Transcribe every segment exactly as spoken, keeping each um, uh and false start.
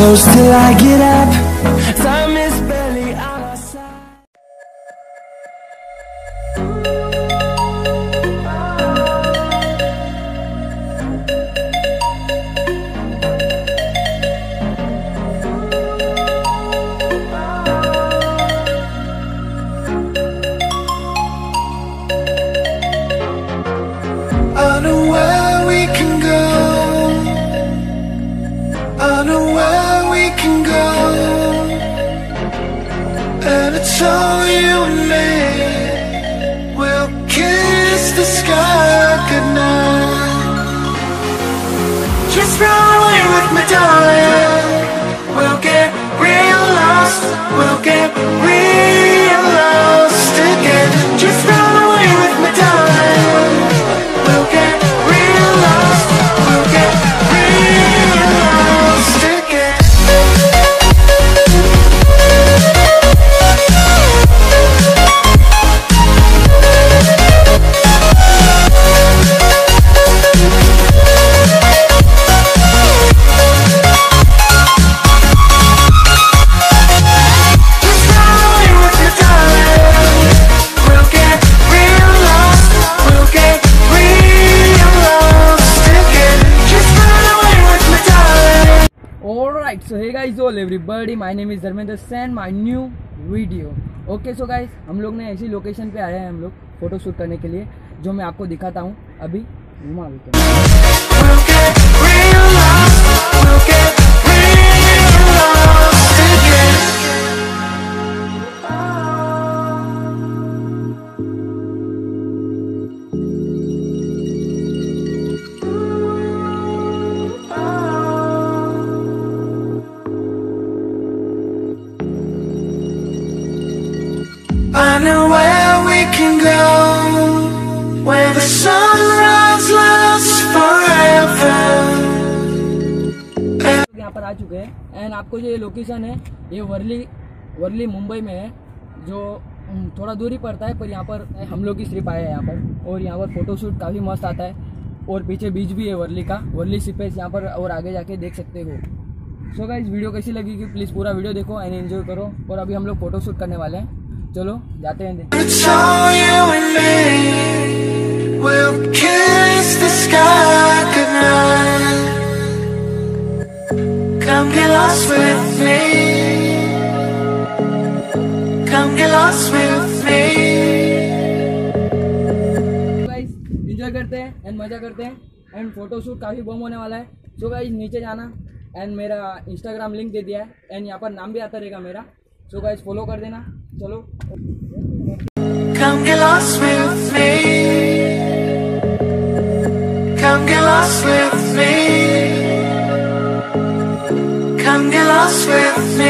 close till I get up. Time is barely on our side. I know where we can go. I know where we can go. And it's all you and me. We'll kiss the sky goodnight. Just run away with me, darling. We'll get real lost. We'll get real lost again. Just run away with me, darling. We'll get real lost. We'll get real lost again. Just run away with me, darling. We'll get real lost. We'll get real lost again. Just run away with me, darling. Alright, so hey guys, all everybody, my name is Dharmendra Sen, my new video. Okay so guys, हम लोग ने ऐसी location पे आए हैं हम लोग photo shoot करने के लिए, जो मैं आपको दिखाता हूँ अभी। घुमा अभी क्या। We'll get real lost. We'll get real lost again. I know where we can go, where the sunrise lasts forever. यहाँ पर आ चुके हैं एंड आपको जो ये लोकेशन है ये वर्ली वर्ली मुंबई में है, जो हम्म, थोड़ा दूरी पड़ता है, पर यहाँ पर हम लोग की ट्रिप आए हैं यहाँ पर, और यहाँ पर फोटो शूट काफ़ी मस्त आता है, और पीछे बीच भी है वर्ली का, वर्ली सिपेस यहाँ पर, और आगे जाके देख सकते हो। सो गाइस, वीडियो कैसी लगी कि प्लीज़ पूरा वीडियो देखो एंड एंजॉय करो। और अभी हम लोग फोटो शूट करने वाले हैं, चलो जाते हैं। It's all you and me. We'll kiss the sky goodnight. Come get lost with me. Come get lost with me. Guys, enjoy करते हैं एंड मज़ा करते हैं एंड फोटो शूट काफ़ी बम होने वाला है। सो गाइस, नीचे जाना एंड मेरा इंस्टाग्राम लिंक दे दिया है एंड यहाँ पर नाम भी आता रहेगा मेरा। सो गाइस, फॉलो कर देना। चलो Come get lost with me. Come get lost with me. Come get lost with me.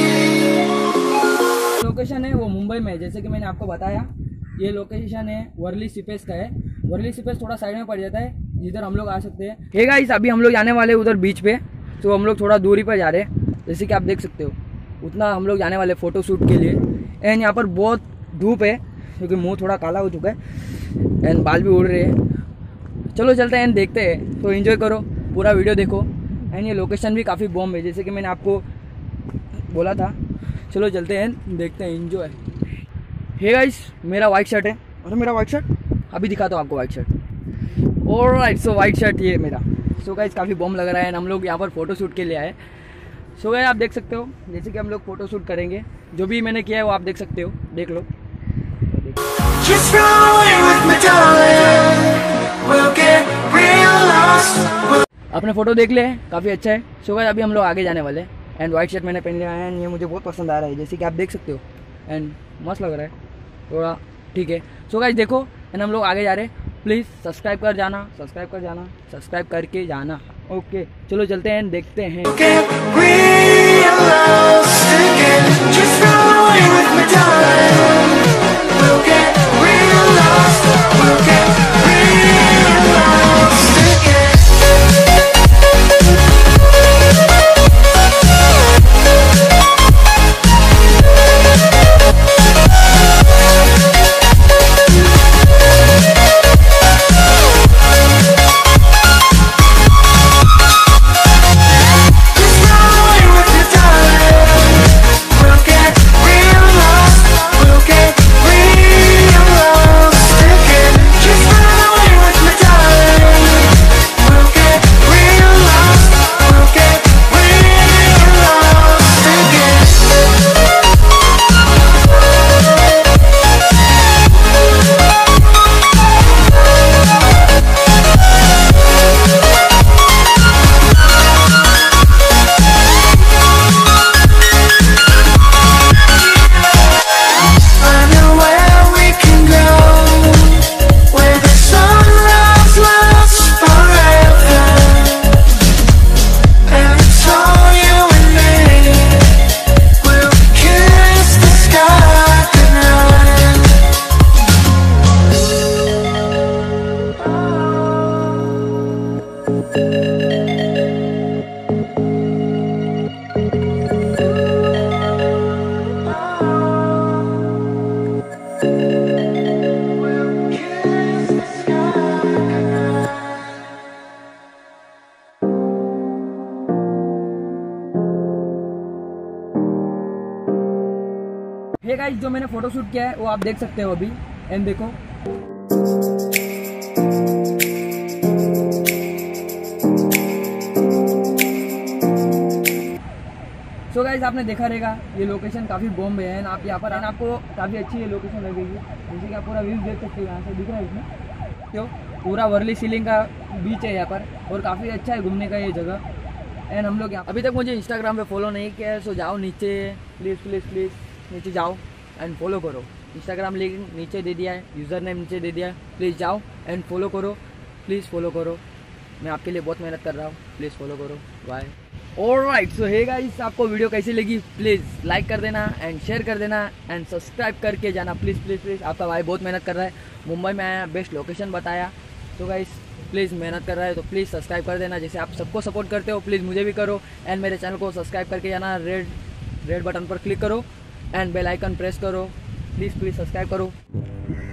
Location है वो मुंबई में है, जैसे कि मैंने आपको बताया। ये लोकेशन है वर्ली सिपेस का है। वर्ली सिपेस थोड़ा साइड में पड़ जाता है, जिधर हम लोग आ सकते हैं। हे गाइस, अभी हम लोग जाने वाले उधर बीच पे, तो हम लोग थोड़ा दूरी पर जा रहे हैं, जैसे कि आप देख सकते हो। उतना हम लोग जाने वाले फ़ोटो शूट के लिए। एंड यहाँ पर बहुत धूप है, क्योंकि मुंह थोड़ा काला हो चुका है एंड बाल भी उड़ रहे हैं। चलो चलते हैं एंड देखते हैं। तो एंजॉय करो, पूरा वीडियो देखो एंड ये लोकेशन भी काफ़ी बॉम्ब है, जैसे कि मैंने आपको बोला था। चलो चलते हैं, देखते हैं, एंजॉय। हे गाइस, मेरा वाइट शर्ट है। अरे मेरा वाइट शर्ट अभी दिखाता हूँ आपको, white shirt. Alright, so white shirt ये मेरा। सो गाइस, काफ़ी बॉम्ब लग रहा है एंड हम लोग यहाँ पर फोटो शूट के लिए आए। सो गाइस, आप देख सकते हो, जैसे कि हम लोग फोटो शूट करेंगे, जो भी मैंने किया है वो आप देख सकते हो, देख लो। Just run away with me, darling. We'll get real lost. We'll अपने फोटो देख ले, काफ़ी अच्छा है। सो गाइस, अभी हम लोग आगे जाने वाले हैं एंड वाइट शर्ट मैंने पहन लिया है एंड ये मुझे बहुत पसंद आ रहा है, जैसे कि आप देख सकते हो एंड मस्त लग रहा है थोड़ा, ठीक है। सो गाइस देखो एंड हम लोग आगे जा रहे हैं। प्लीज़ सब्सक्राइब कर जाना, सब्सक्राइब कर जाना, सब्सक्राइब करके जाना। ओके, चलो चलते हैं, देखते हैं। get real lost again. Just run away with me, darling. We'll get real lost. We'll get real lost again. Just run away with hey guys, जो मैंने फोटो शूट किया है वो आप देख सकते हो अभी। एंड देखो सो गाइस, आपने देखा रहेगा ये लोकेशन काफ़ी बॉम्ब है। आप यहाँ पर आना, आपको काफ़ी अच्छी ये लोकेशन लगेगी। जैसे कि आप पूरा व्यू देख सकते हो, यहाँ से दिख रहा है इसमें क्यों, पूरा वर्ली सीलिंग का बीच है यहाँ पर और काफ़ी अच्छा है घूमने का ये जगह। एंड हम लोग यहाँ अभी तक मुझे इंस्टाग्राम पे फॉलो नहीं किया है, सो जाओ नीचे, प्लीज़ प्लीज़ प्लीज़ नीचे जाओ एंड फॉलो करो। इंस्टाग्राम लिंक नीचे दे दिया है, यूज़र नेम नीचे दे दिया है, प्लीज़ जाओ एंड फॉलो करो, प्लीज़ फॉलो करो। मैं आपके लिए बहुत मेहनत कर रहा हूँ, प्लीज़ फॉलो करो। Bye. Alright, so hey guys, आपको वीडियो कैसी लगी प्लीज़ लाइक कर देना एंड शेयर कर देना एंड सब्सक्राइब करके जाना प्लीज़ प्लीज़ प्लीज़। आपका भाई बहुत मेहनत कर रहा है, मुंबई में आया, बेस्ट लोकेशन बताया। तो गाइस प्लीज़ मेहनत कर रहा है तो प्लीज़ सब्सक्राइब कर देना। जैसे आप सबको सपोर्ट करते हो प्लीज़ मुझे भी करो एंड मेरे चैनल को सब्सक्राइब करके जाना। रेड रेड बटन पर क्लिक करो एंड बेल आइकन प्रेस करो, प्लीज़ प्लीज़ सब्सक्राइब करो।